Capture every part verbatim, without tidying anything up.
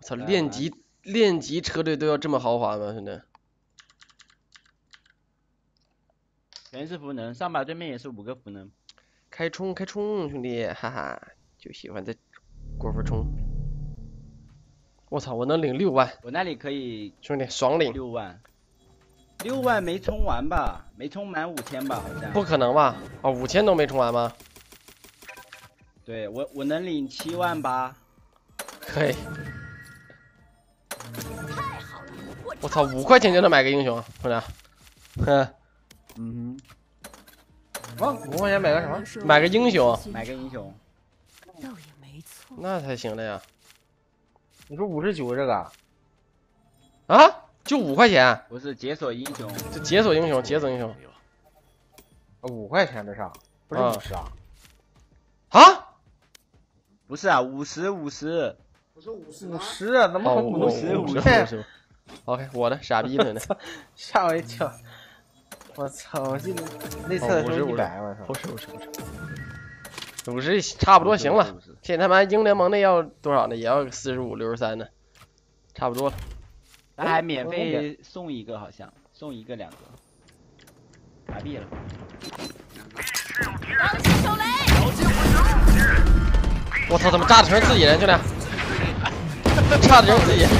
操，练级练级车队都要这么豪华吗？兄弟？ 全是赋能，上把对面也是五个赋能。 开冲开冲，兄弟，哈哈，就喜欢这过分冲。我操，我能领六万！ 我那里可以， 兄弟，爽领六万。六万没充完吧？没充满五千吧？好像。 不可能吧？哦，五千都没充完吗？ 对我，我能领七万八。 可以。太好了！我操，五块钱就能买个英雄，兄弟。哼。 嗯哼。啊，五块钱买个什么？ 买个英雄。 买个英雄。 倒也没错。 那才行了呀。 你说五十九这个？ 啊？就五块钱？ 不是解锁英雄， 就解锁英雄，解锁英雄。 五块钱这上，不是五十啊？ 啊？ 不是啊，五十五十。 我说五十五十，怎么可能五十五十 ？OK， 我的傻逼呢？ 吓我一跳！我操！我记得那次五十一百，我操！ 五十五十五十，五十差不多行了。这他妈英联盟的要多少呢？也要四十五、六十三呢，差不多了。 他还免费送一个，好像送一个两个，麻痹了。 当心手雷！ 我操，怎么炸的全是自己人，兄弟？炸的全是自己人。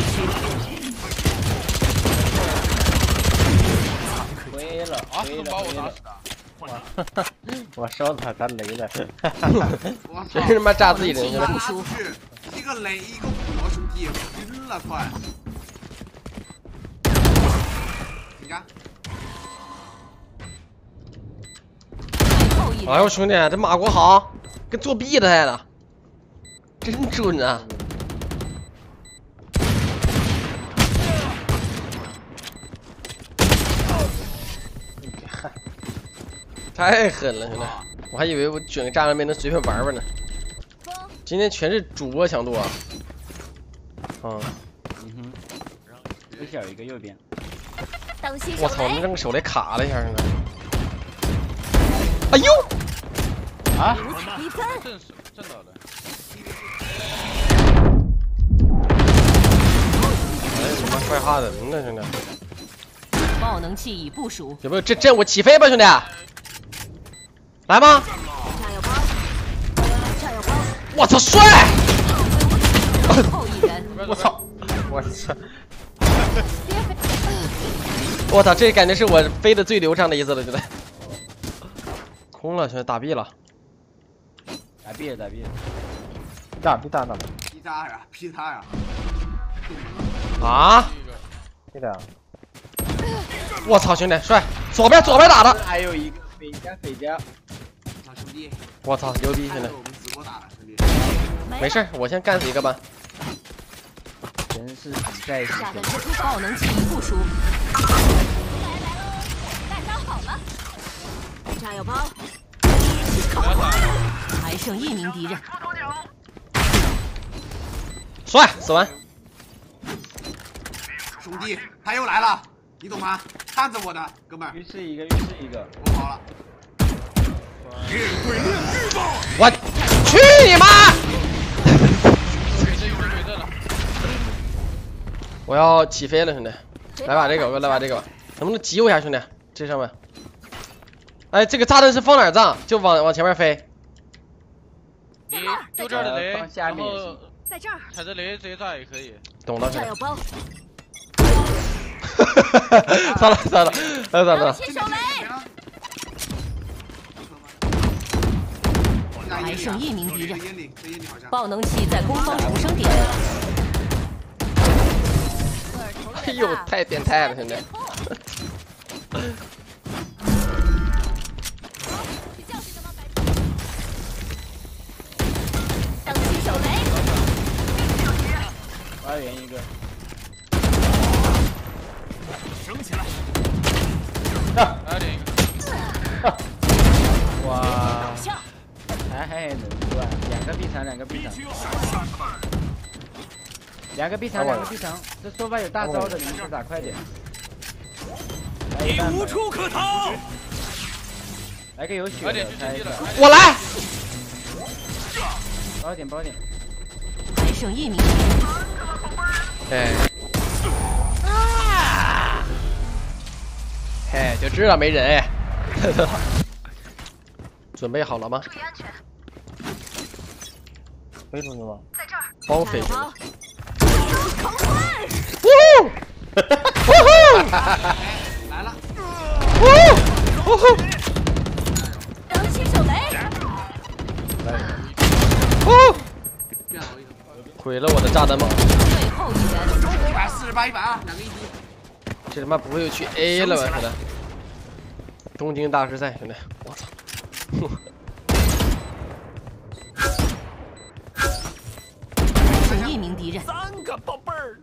亏了，亏了，亏了！ 我烧他，他雷了。 真是他妈炸自己人，兄弟！一个雷，一个火，兄弟，晕了快！你看。 哎呦，兄弟，这马国豪跟作弊的似的，真准啊！太狠了，兄弟！我还以为我卷个炸弹没能随便玩玩呢。今天全是主播强度啊！ 嗯，嗯哼，最小一个右边。 我操！那个手雷卡了一下，兄弟。哎呦！ 啊！ 正手正倒的。 哎，他妈坏哈人呢，兄弟！ 爆能器已部署。 有没有这这我起飞吧，兄弟？来吗？ 炸药包，炸药包！ 我操，帅！ 后一人， 我操！我操！ 我操，这感觉是我飞的最流畅的一次了，兄弟。空了，兄弟，打毙了。 打毙了，打毙了。 打毙打打。 劈他呀！劈他呀！ 啊！ 对的。 我操，兄弟，帅！左边左边打的。 还有一个北家北家。 兄弟！ 我操，牛逼，兄弟！ 我们直播打了，兄弟。 没事，我先干死一个吧。 真是比赛炸弹射出，爆能器已部署。来来喽，大招好了。炸药包，还剩一名敌人。 帅，死完。 兄弟，他又来了，你懂吗？看着我的，哥们儿。 浴室一个，浴室一个。 我跑了。 我去你妈！我要起飞了，兄弟！来把这个，来把这个吧，能不能急我一下，兄弟？这上面。哎，这个炸弹是放哪儿炸？就往往前面飞。 你就这儿的雷， 放下面也行。 在这儿。 踩着雷直接炸也可以。 懂了。 炸药包。 算了算了，算了算了。 手雷。还剩一名敌人。爆能器在攻方重生点。 哎呦，太变态了，兄弟！ 当心手雷！ 花园一个。 升起来！ 啊！点一个。哇！还还能出啊！两个 B 场，两个 B 场。两个 B 场，两个 B 场，这说法有大招的，你们去打快点！ 你无处可逃！ 来个有血的，猜一下。 我来！ 包点包点。 还剩一名敌人。 哎，哎，就知道没人哎。准备好了吗？ 飞出去吗？ 包飞出去。呜呼！呜呼！ 来了， 呜呼！呜呼！ 当心手雷！ 呜！ 变好一个， 毁了我的炸弹梦。 最后一人， 一百四十八一百二，两个一滴。 这他妈不会又去 A 了吧，兄弟？东京大师赛，兄弟，我操！ 剩一名敌人。 三个宝贝儿。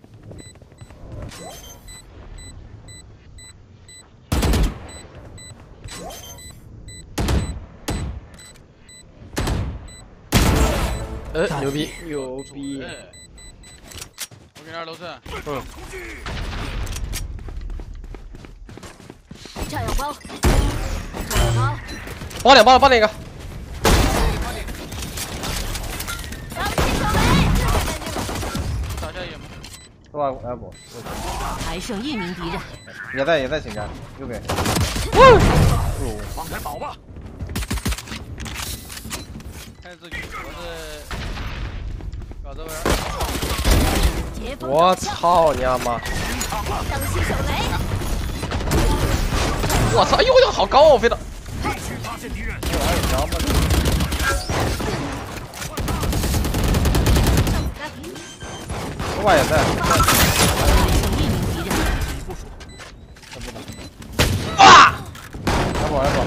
呃，牛逼！ 牛逼！ 我给你二楼层。 嗯。 炸药包，炸药包， 包两包了，包两个。 当心手雷！ 打下野吗？ 是吧？哎不， 还剩一名敌人。 也在也在请假，右边。 放开宝吧。 看自己，我是搞这玩意儿。 截风我操你妈！ 当心手雷！ 我操！哎呦，这个好高啊，我飞的。 去发现敌人。 后外也在。 啊！ 来不来不。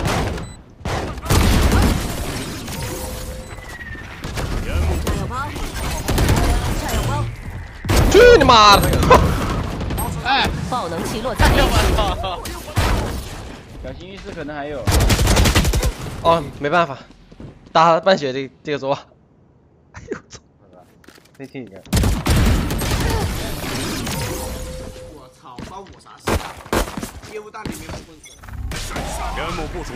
炸药包，炸药包， 去你妈的！ 哎， 爆能器落在 A 区。 小心浴室可能还有。 哦，没办法，打半血这这个走吧。哎呦我操！ C T 一个。 我操，关我啥事啊？业务大里面混死。 原木部署。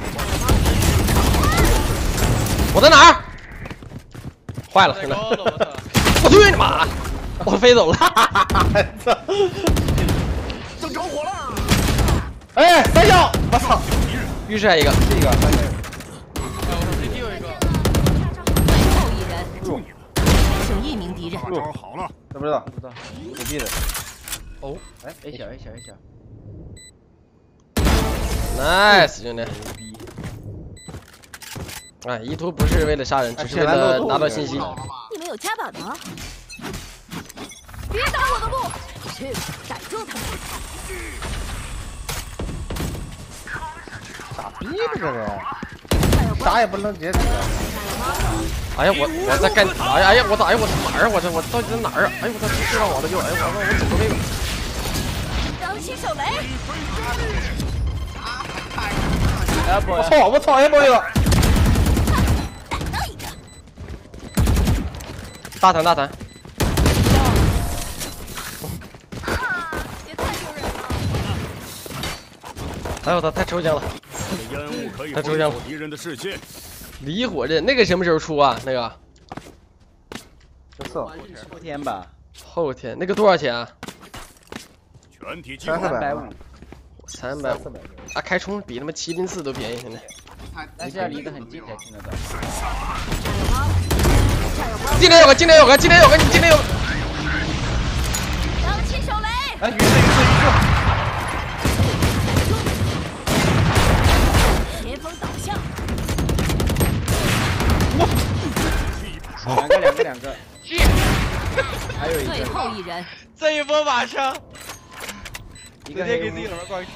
我在哪儿？坏了，兄弟！ 高了，我操！ 我去你妈！我飞走了。 操！ 正着火了。 哎，三笑！我操！ 浴室还一个， 这个三笑。 哎，我操 ，C T 有一个。 最后一人，还剩一名敌人。 大招好了。 知不知道？ 不知道。 虎臂的。 哦哎 ，A 小 A 小 A 小。 ，nice 兄弟。哎，意图不是为了杀人，只是为了拿到信息。 你们有加版吗？别挡我的路！去逮住他们！ 傻逼这个人，啥也不能截止。 哎呀，我我在干，哎呀哎呀，我操，哎呀我哪儿？我这我到底在哪儿啊？哎呦我操，知道我了就，哎我我我怎么没有？ 当心手雷！ 哎不， 我操！我操！哎，没有。 逮到一个！ 大胆大胆！ 也太丢人了！ 哎呦我操，太抽象了！ 烟雾可以太抽象了。 敌人的视线。 离火刃那个什么时候出啊？那个十四。 后天吧。 后天那个多少钱啊？ 全体击三四百三百五。 三百五四百。 啊，开冲比他妈麒麟四都便宜现在。 但是要离得很近才听得到。 今天有个，今天有个，今天有个，你今天有个。 当心手雷！ 哎，鱼是鱼是鱼是。 前锋导向。 两个两个两个。还有一最个。 后一人。 这一波马上一个直接给自己轮挂。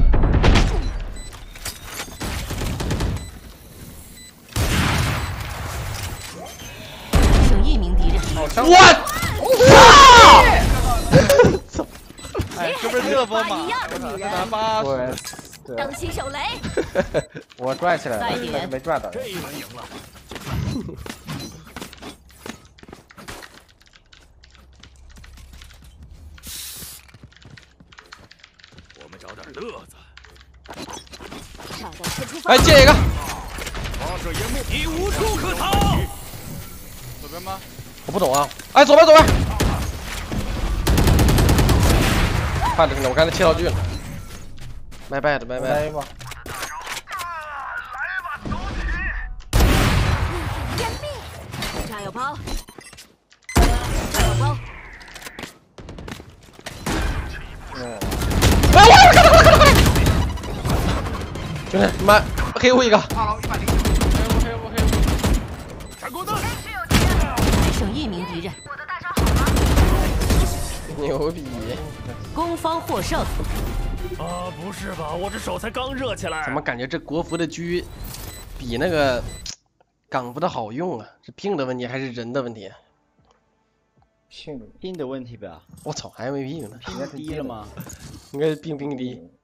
剩一名敌人。 我操！ 哎，这不是这波马？ 一样的女人。 拿八我十。 当心手雷！ 我拽起来了， 三但是没拽到。 这一轮赢了。我们找点乐子。 炸弹先出发。 哎，借一个。 发射烟幕，你无处可逃。 左边吗？ 我不懂啊。哎，左边左边。 快点兄弟，我刚才切道具了。拜拜的拜拜。 来吧。 掩蔽，炸药包，炸药包。 嗯。 哎我快点快点快点！兄弟，妈黑屋一个。 二楼一百零九。 黑屋黑屋黑屋。 闪光灯。 还剩一名敌人。 牛逼！ 攻方获胜。 啊，不是吧？我这手才刚热起来。 怎么感觉这国服的狙比那个港服的好用啊？是ping的问题还是人的问题？ ping ping 的问题吧？ 我操，还没ping呢？ ping低了吗？ 应该是ping ping低。